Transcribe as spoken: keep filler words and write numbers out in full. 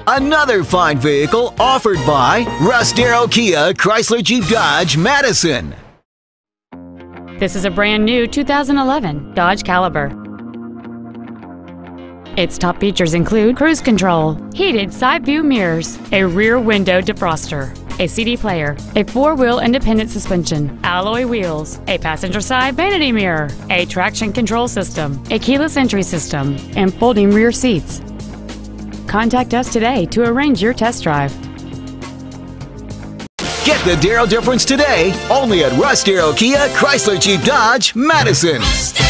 Another fine vehicle offered by Russ, Darrow, Kia, Chrysler, Jeep, Dodge, Madison. This is a brand new two thousand eleven Dodge Caliber. Its top features include cruise control, heated side view mirrors, a rear window defroster, a C D player, a four-wheel independent suspension, alloy wheels, a passenger side vanity mirror, a traction control system, a keyless entry system, and folding rear seats. Contact us today to arrange your test drive. Get the Darrow difference today, only at Russ, Darrow, Kia, Chrysler, Jeep, Dodge, Madison.